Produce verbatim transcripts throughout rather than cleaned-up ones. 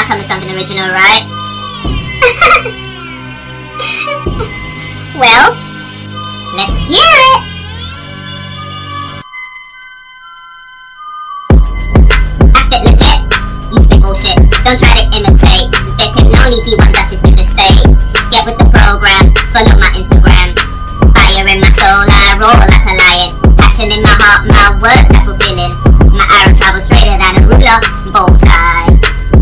gotta come with something original, right? Well, let's hear it! I spit legit, you spit bullshit. Don't try to imitate, there can only be one Duchess in the state. Get with the program, follow my Instagram. Fire in my soul, I roar like a lion. Passion in my heart, my words are fulfilling. My arrow travels straighter than a ruler, bullseye.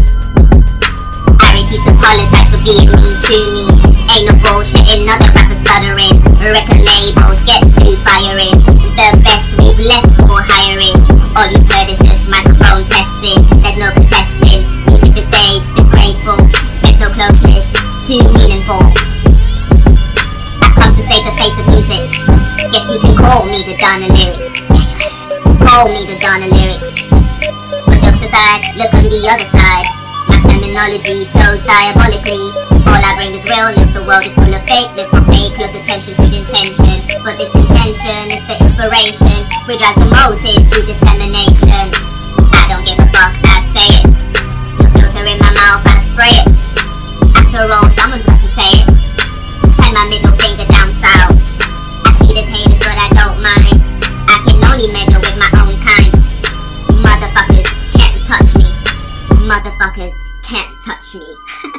I refuse to apologize for being me to me. Ain't no bullshitting, other rappers stuttering. Record labels get to firing. The best we've left for hiring. All you've heard is just microphone testing. There's no contesting. Music these days is graceful. There's no closeness, too meaningful. I've come to save the face of music. Guess you can call me the Donna Lyrics. Call me the Donna Lyrics. But jokes aside, look on the other side. My terminology flows diabolically. All I bring is realness, the world is full of fakeness. But pay close attention to the intention. But this intention is the inspiration, which drives the motives through determination. I don't give a fuck, I say it. No filter in my mouth, I spray it. After all, someone's got to say it. Send my middle finger down south. I see this haters, but I don't mind. I can only meddle with my own kind. Motherfuckers can't touch me. Motherfuckers can't touch me.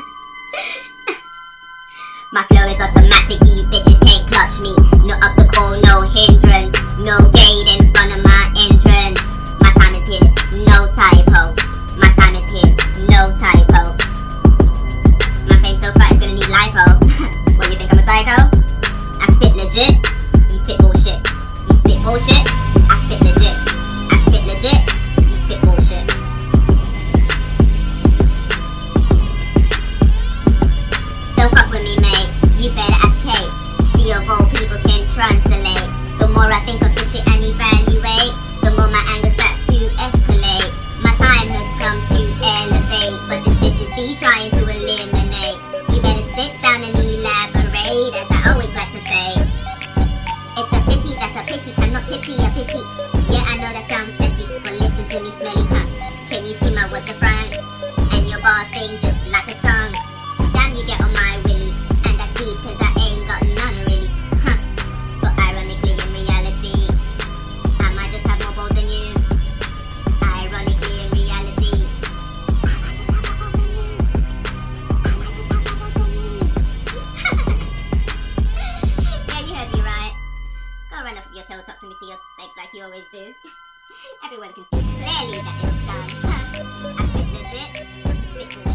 My flow is automatic, you bitches can't clutch me. No obstacle, no hindrance. No gate in front of my entrance. My time is here, no typo. My time is here, no typo. My fame so far is gonna need lipo. What, you think I'm a psycho? I spit legit, you spit bullshit. You spit bullshit, I spit legit. I spit legit, you spit bullshit. Don't fuck with me, mate, you better ask Kate. She of all people can translate. The more I think of this shit and evaluate, the more my anger starts to escalate. My time has come to elevate, but this bitch is be trying to eliminate. You better sit down and elaborate, as I always like to say. It's a pity that a pity cannot pity a pity. Yeah, I know that sounds petty, but listen to me, smelly cunt. Can you see my words are frank? And your bars sting just like a song. Damn, you get on my willy, and that's deep, cause I ain't got none really. Huh. But ironically, in reality, I might just have more balls than you. Ironically, in reality, I might just have more balls than you. I might just have more balls than you. Yeah, you heard me right. Go run off your tail, talk to me to your legs like you always do. Everyone can see clearly that it's done. Huh. I spit legit, you spit bullshit.